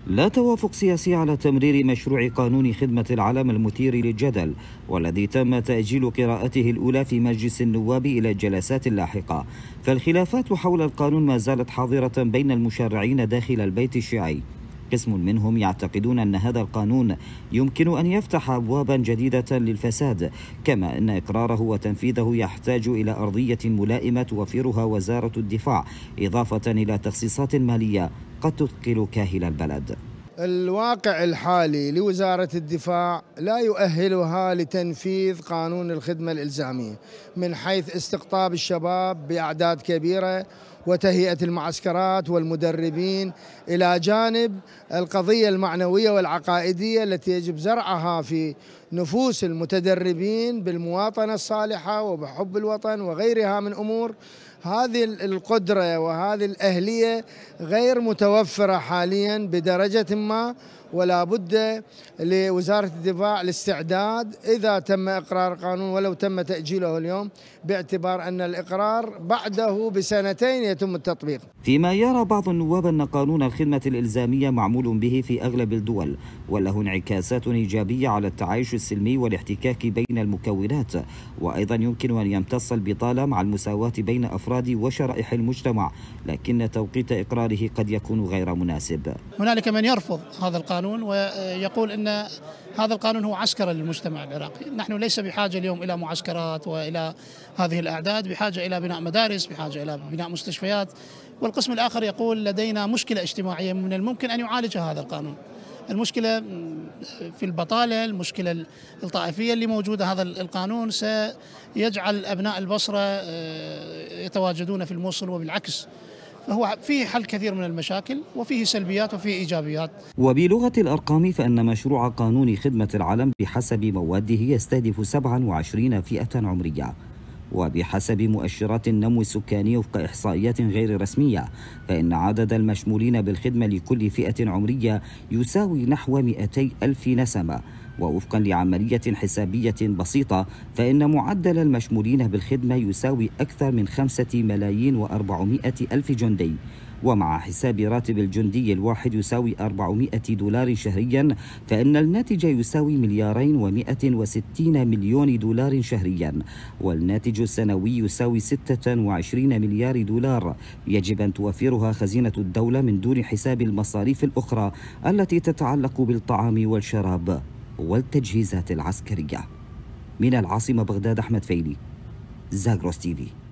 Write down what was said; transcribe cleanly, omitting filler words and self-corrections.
لا توافق سياسي على تمرير مشروع قانون خدمة العلم المثير للجدل، والذي تم تأجيل قراءته الأولى في مجلس النواب إلى الجلسات اللاحقة. فالخلافات حول القانون ما زالت حاضرة بين المشرعين داخل البيت الشيعي. قسم منهم يعتقدون أن هذا القانون يمكن أن يفتح أبوابا جديدة للفساد، كما أن إقراره وتنفيذه يحتاج إلى أرضية ملائمة توفرها وزارة الدفاع، إضافة إلى تخصيصات مالية قد تثقل كاهل البلد. الواقع الحالي لوزارة الدفاع لا يؤهلها لتنفيذ قانون الخدمة الإلزامية، من حيث استقطاب الشباب بأعداد كبيرة وتهيئة المعسكرات والمدربين، إلى جانب القضية المعنوية والعقائدية التي يجب زرعها في نفوس المتدربين بالمواطنة الصالحة وبحب الوطن وغيرها من أمور. هذه القدرة وهذه الأهلية غير متوفرة حاليا بدرجة ما، ولا بد لوزارة الدفاع الاستعداد إذا تم إقرار قانون ولو تم تأجيله اليوم، باعتبار أن الإقرار بعده بسنتين يتم التطبيق. فيما يرى بعض النواب أن قانون الخدمة الإلزامية معمول به في أغلب الدول، وله انعكاسات إيجابية على التعايش السلمي والاحتكاك بين المكونات، وأيضا يمكن أن يمتص البطالة مع المساواة بين أفراد وشرائح المجتمع، لكن توقيت إقراره قد يكون غير مناسب. هنالك من يرفض هذا القانون ويقول أن هذا القانون هو عسكرة للمجتمع العراقي. نحن ليس بحاجة اليوم إلى معسكرات وإلى هذه الأعداد، بحاجة إلى بناء مدارس، بحاجة إلى بناء مستشفيات. والقسم الآخر يقول لدينا مشكلة اجتماعية من الممكن أن يعالجها هذا القانون. المشكلة في البطالة، المشكلة الطائفية اللي موجودة. هذا القانون سيجعل أبناء البصرة يتواجدون في الموصل وبالعكس، فهو فيه حل كثير من المشاكل وفيه سلبيات وفيه إيجابيات. وبلغة الأرقام فإن مشروع قانون خدمة العلم بحسب مواده يستهدف 27 فئة عمرية، وبحسب مؤشرات النمو السكاني وفق إحصائيات غير رسمية فإن عدد المشمولين بالخدمة لكل فئة عمرية يساوي نحو 200 ألف نسمة. ووفقا لعملية حسابية بسيطة فإن معدل المشمولين بالخدمة يساوي أكثر من 5,400,000 جندي، ومع حساب راتب الجندي الواحد يساوي 400 دولار شهريا فإن الناتج يساوي 2,160,000,000 دولار شهريا، والناتج السنوي يساوي 26 مليار دولار يجب أن توفرها خزينة الدولة من دون حساب المصاريف الأخرى التي تتعلق بالطعام والشراب والتجهيزات العسكرية. من العاصمة بغداد، أحمد فيلي، زاغروس تي في.